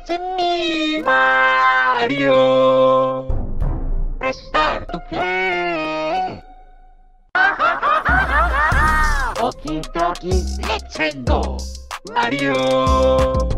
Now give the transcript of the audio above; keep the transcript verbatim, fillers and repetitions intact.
It's me, Mario. Press start to play. Okie dokie, let's go, Mario.